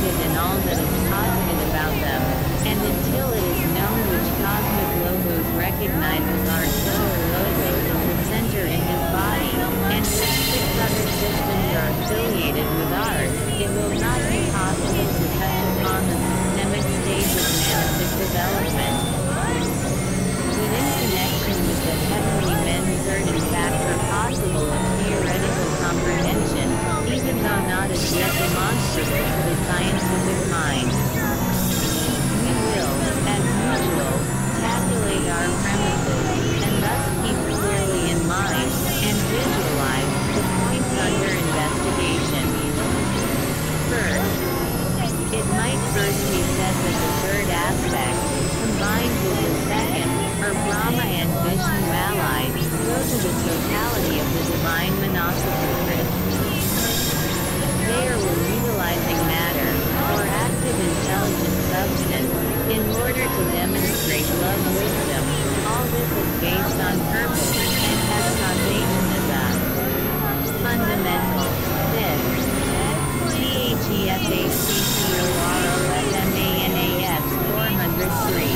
united in all that is positive about them, and until it is known which cosmic logos recognizes our solar logos as the center in his body, and which 6 other systems are affiliated with ours, it will not be possible to touch upon the systemic stage of manifestic development. Within connection with the heavenly men, certain facts are possible of theoretical comprehension, even though not as yet demonstrable to the scientific mind. We will, as usual, tabulate our premises, and thus keep clearly in mind, and visualize, the points under investigation. First, it might first be said that the third aspect, combined with the second, or Brahma and Vishnu allied, go to the totality of the divine monosyllable. They are utilizing matter, or active intelligent substance, in order to demonstrate love wisdom. All this is based on purpose, and has causation as a fundamental. This THEFACCOROSMANAS 403.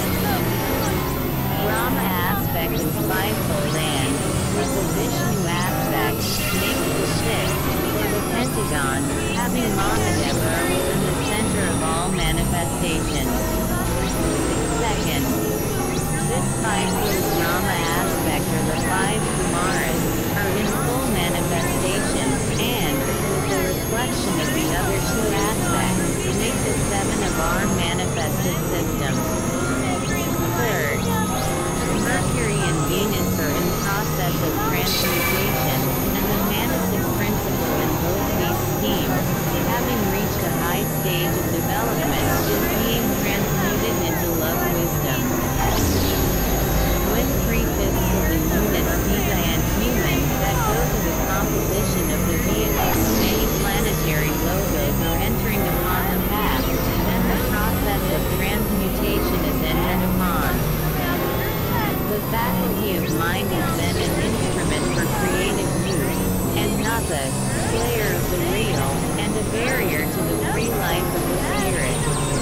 Brahma aspect is fivefold and, with the Vishnu aspect, makes the sixth, or the pentagon, having Mahadeva within the center of all manifestations. Second, this fivefold Brahma aspect, or the 5 Kumaras, are in full manifestation, and, with the reflection of the other 2 aspects, make the 7 of our manifested systems. Third, Mercury and Venus are in process of transmutation, and the Manasic principle in both these schemes, having reached a high stage of development, is being transmuted into love wisdom. When 3/5 of the units Visa and human that go to the composition of the vehicle's many planetary logos are entering upon the path, then the process of transmutation is entered upon. The faculty of mind is then an instrument for creative use, and not the slayer of the real, and a barrier to the free life of the spirit.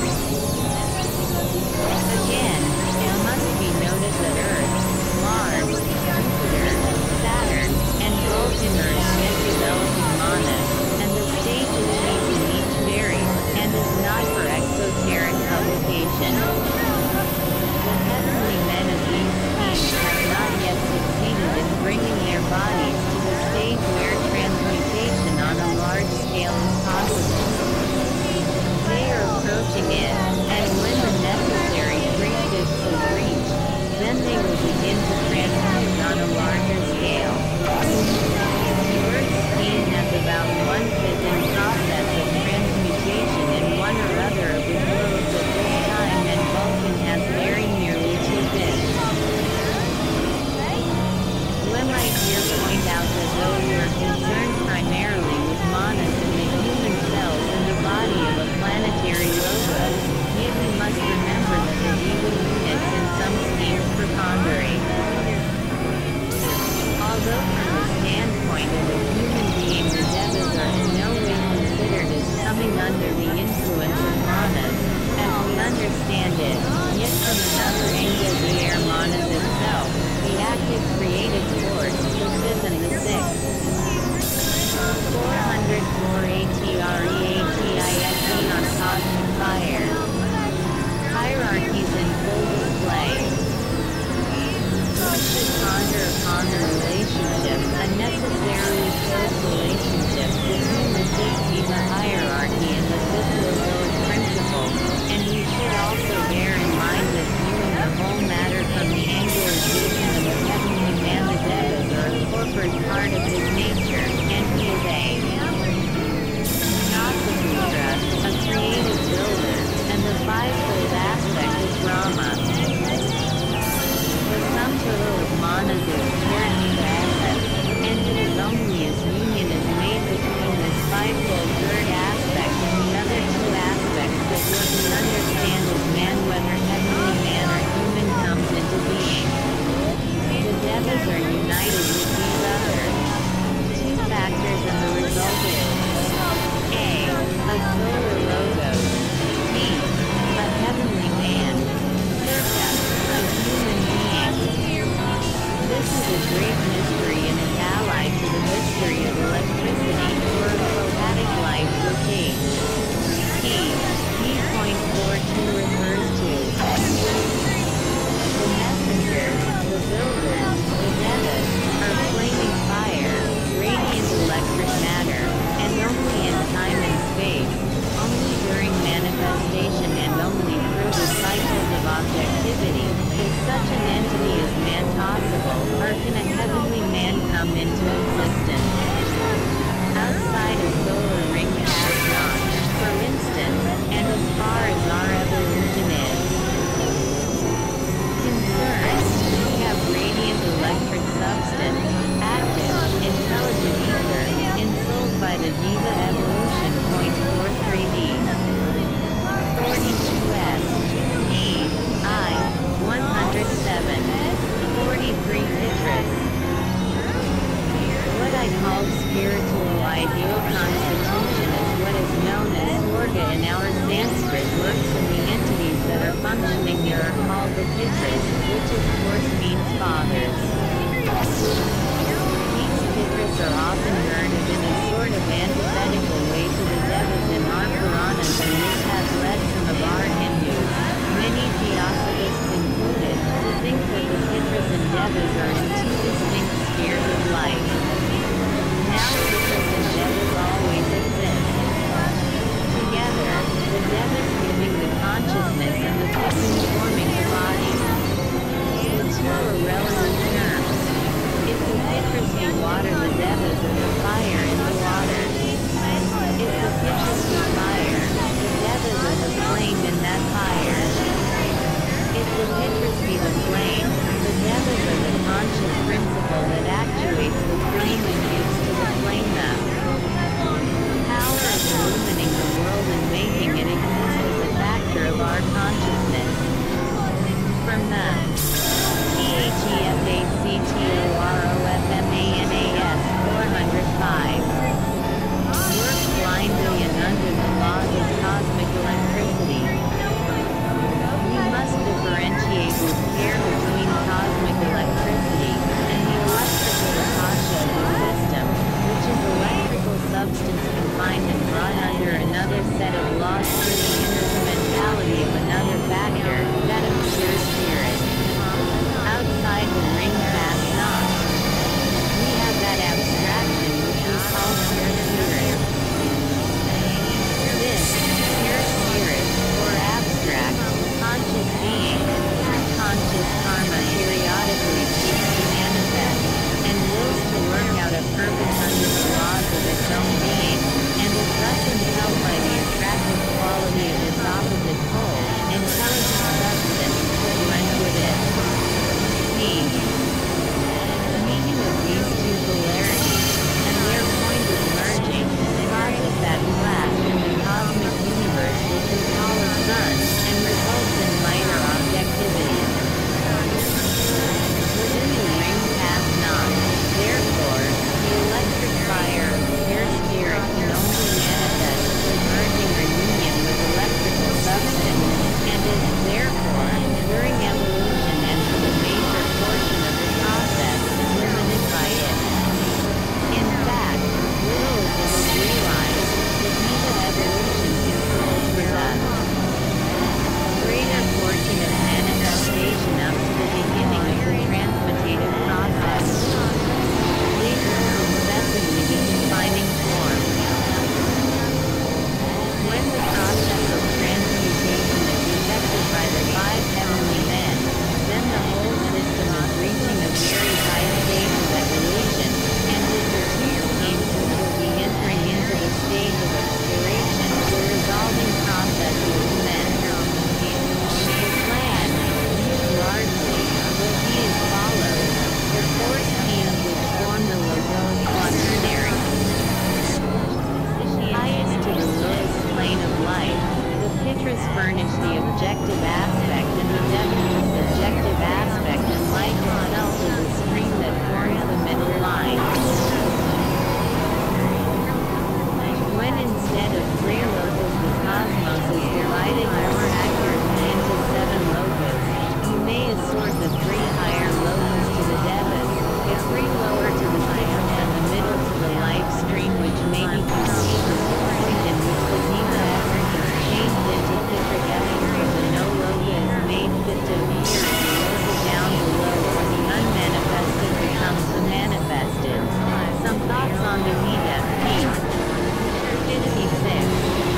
Again, it must be noted that Earth, Mars, Jupiter, Saturn, and Vulcan are yet developing manas, and the stage achieved in each varies, and is not for exoteric publication. The heavenly men of these schemes have not yet succeeded in bringing their bodies to the stage where transmutation on a large scale is possible. They are approaching it, and when the necessary 3/5 is reached, then they will begin to transmute on a larger scale. The Earth scheme has about 1/5 in process of transmutation in one or other of the globes at this time, and Vulcan has very nearly 2/5. Let me here point out that though we are concerned primarily with manas in the human cells and the body of a planetary logos, yet we must remember that the Vedic units in some schemes preponderate. Although from the standpoint of a human being the devas are in no way considered as coming under the influence of manas, as we understand it, yet from another angle they are manas itself, the active creative force, the 5th and the 6th. 404 ATREATISE on cosmic fire. Hierarchies in full display. We should ponder upon the relationship, a necessarily close relationship, between the 6th Viva hierarchy and the 5th Logoic principle, and we should also bear in mind that viewing the whole matter from the angular vision of the heavenly man, the devas are a corporate part of his nature, and he is a Nasaputra, a creative builder, and the fivefold aspect of Brahma. The sum total of manas is and it is only as union is made between this fivefold third aspect and the other 2 aspects that we can understand as man, whether heavenly man or human, comes into being. The devas are united with these other 2 factors, and the result is a solar logo pitras, which of course means fathers. These pitras are often girded in a sort of antithetical way to the devas in our Puranas, and this has led some of our Hindus, many theosophists included, to think that the pitras and devas are in two distinct spheres of life. Now pitras and devas always exist together, the devas giving the consciousness and the pitras forming the body. The two are relative terms. If the pitras be water, the devas are the fire in the water. If the pitras be fire, the devas are the flame in that fire. If the pitras be the flame, the devas are the conscious principle that actuates the flame and gives to the flame the power of illumining the world and making it exist as a factor of our consciousness. From the THEFACTOROFMANAS 405 work blindly and under the laws of cosmic electricity. We must differentiate with care between cosmic electricity and the electrical akasha of the system, which is electrical substance confined and brought under another set of laws through the instrumentality of another factor, that of pure spirit. Outside the ring path not. We have that abstraction which we call pure spirit. This, pure spirit, or abstract, conscious being, through conscious karma periodically seeks to manifest, and wills to work out a purpose under the laws of its own being, and is thus impelled by the attractive quality of its opposite pole, intelligent substance, to blend with it. The meaning of these two polarities, and their point of merging, causes that flash in the cosmic universe which we call a sun, and results in lighter objectivity. Within the ring path not, therefore, the electric fire of pure spirit can only manifest through merging or union with electrical substance, and is, therefore, during evolution and for the major portion of the process, limited by it. In fact, little is ever realized, the Vita evolution controls for the greater portion of manifestation up to the beginning of the transmutative process. Later incessantly defining form. When the process of transmutation is effected by the five heavenly men, then the whole system is reaching a very high stage of evolution, and with the two schemes which will be entering into the stage of obscuration, the resolving process will commence. The plan, used largely, will be as follows: the four schemes which form the Logos quaternary. Highest to the lowest plane of life, the pitras furnish the objective aspect and the devas the subjective aspect, and life itself is a stream that forms the middle line. When instead of 3 locus the cosmos is divided more accurately into 7 locus, you may assort the 3 higher locus to the devas, the 3 lower to the pitras, and the middle to the life stream, which may be conceived as the point in which the Vita essence is changed into pitric essence, or the no loca is made fit to appear as the loca down below, or the unmanifested becomes the manifested. Some thoughts on the Vita, p. 56.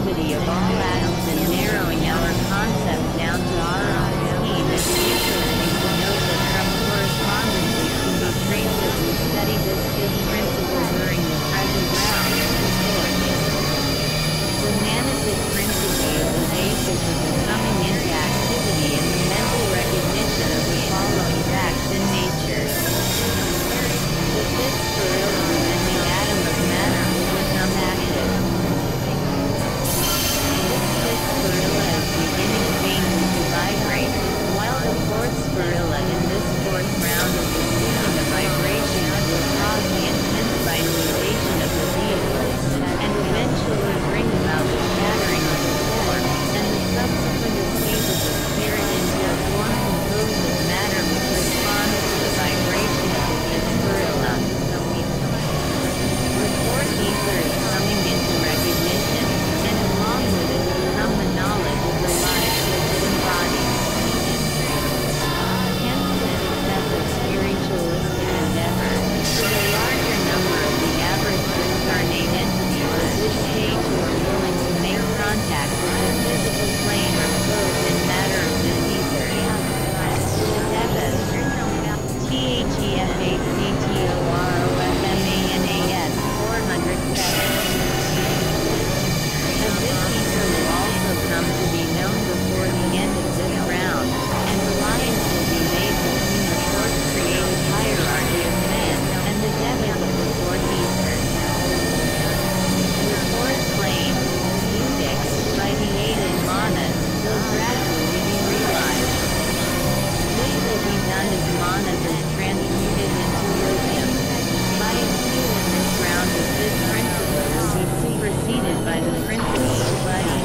uniformity of all atoms and narrowing our concept down to our own scheme, it's interesting to note that some correspondences can be traced as we study this fifth principle during the present round. The Manasic principle is the basis of the coming into activity and the mental recognition of the following facts in nature. The fifth spirilla within the atom of matter will become active. This fifth spirilla is beginning faintly to vibrate, while the fourth spirilla in this fourth round is receiving a vibration that will cause the intense vitalization of the vehicle, and eventually bring about the shattering of the form, and the subsequent escape of the spirit into a form composed of matter which responds to the vibration of the fifth spirilla. The fourth ether is coming into recognition, and along with it will come the knowledge of the lives which it embodies. Hence the success of spiritualistic endeavor, for the larger number of the average incarnate entities at this stage who are willing to make contact with the physical plane or clothed in matter of this ether. The Devas, THEFACTOROFMANAS 407. As this ether will also come to be known before the end of this round, and alliance will be made between the fourth creative hierarchy of men and the Devas of the fourth ether. The fourth plane, Udix, by the aid of manas, will gradually be realized. This will be done as manas is transmuted into yogium. By its use in this round of this principle will be superseded by the principle of viddy.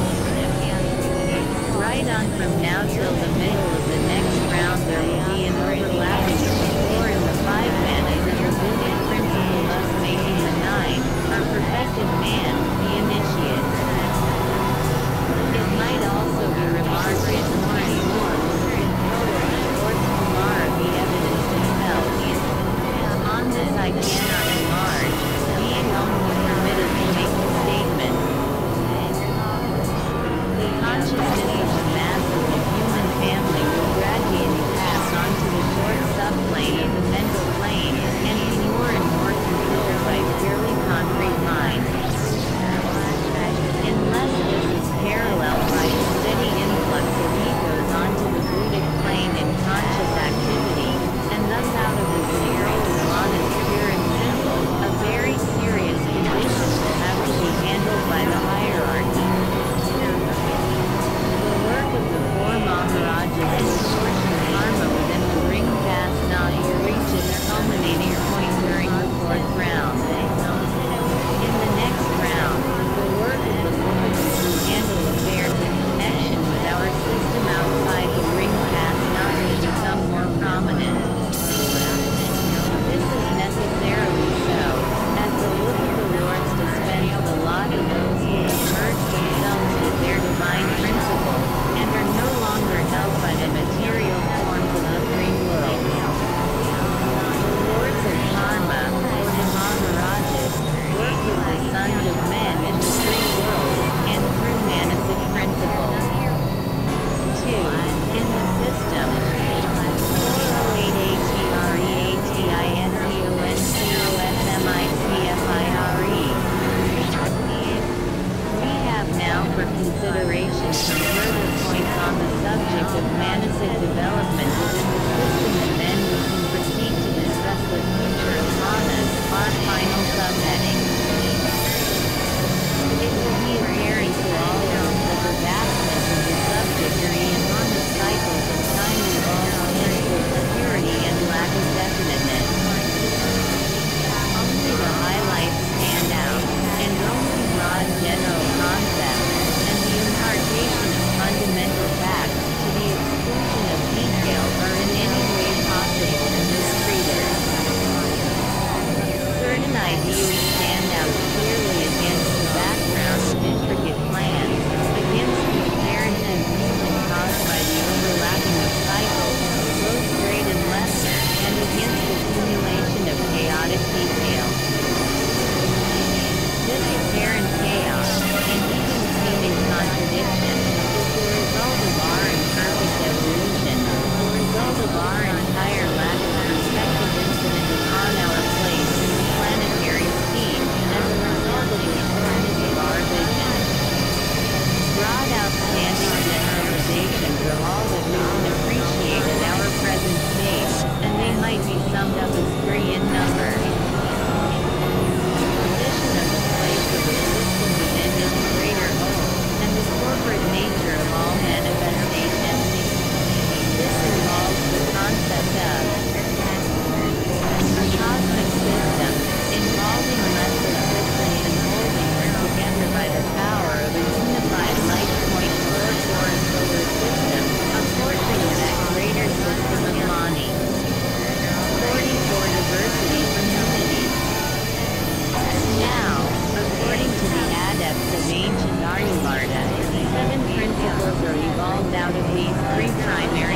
Right on from now till the middle of the next round there will be an overlapping of the four and the five manas and the viddy principle, thus making the nine, our perfected man, the initiate. It might also be remarked that more and more will be total the fourth kumar of the evidence itself. On this I cannot enlarge, being only permitted to make the statement. The consciousness of the mass of the human family will gradually pass on to the short subplane of the mental plane, and be more and more controlled by purely concrete mind. Unless this is paralleled by a steady influx of egos onto the Buddhic plane in conscious activity, and thus out of the series of manas pure and simple, a very serious condition will have to be handled by the hierarchy. The work of the four Maharajas in sourcing karma within the ring path knot will reach its culminating point during the fourth round. In the next round, the work of the Lords who handle affairs in connection with our system outside the ring path knot will become more prominent. This is necessarily so, as the look of the Lords dispense the lot of those who have merged themselves with their divine principle, and are no longer held by the material forms of the three worlds. The Lords of Karma, or the Maharajas, work with the sons of men in the three worlds, and through Manasic principles. 2. In the system, 408-HEREATINCONCOSMICFIRE. We have now for consideration some further points on the subject of Manasic development within the system, and then we can proceed to discuss the future of manas, our final subheading. It will be apparent to all of us that the vastness of the subject are the enormous cycles of time involved in security and lack of definiteness. Only the highlights stand out, and only broad general concepts, and the impartation of fundamental facts, to the exclusion of details, are in any way possible. these three primary